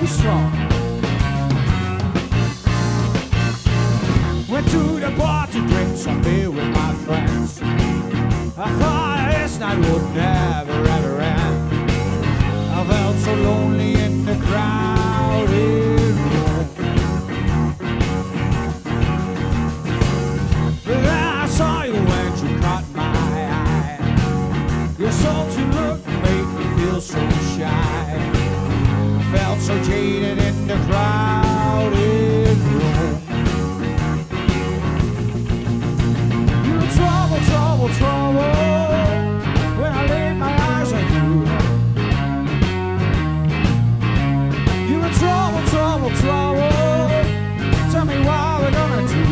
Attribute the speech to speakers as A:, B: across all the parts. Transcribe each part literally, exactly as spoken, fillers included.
A: too strong. Went to the bar to drink some beer with my friends. I thought this night would never ever end. I felt so lonely in the crowded room. But then I saw you when you caught my eye. Your salty look made me feel so shy. I felt so jaded in the crowded room. You were trouble, trouble, trouble when I laid my eyes on you. You were trouble, trouble, trouble. Tell me what we're gonna do.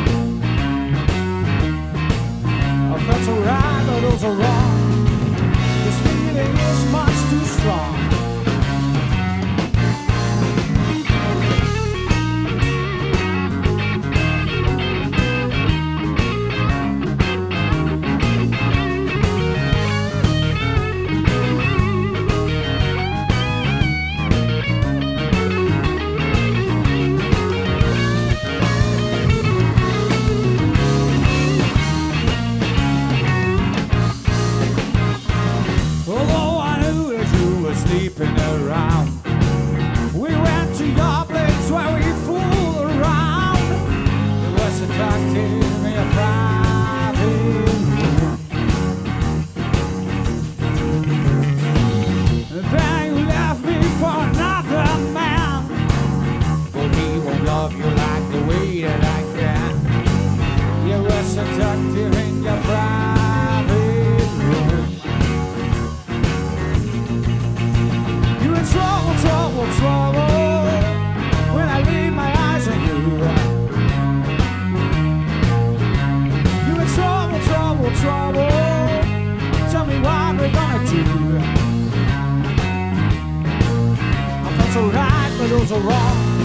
A: I felt so right, but also wrong. This feeling is much too strong. Although I knew that you were sleeping around, we went to your place where we fooled around. It was seductive in your private room. And then you left me for another man, but he won't love you like the way that I can. It was seductive in your private room. You were trouble, trouble, trouble when I laid my eyes on you. You were trouble, trouble, trouble. Tell me what we're gonna do. I felt so right, but also wrong.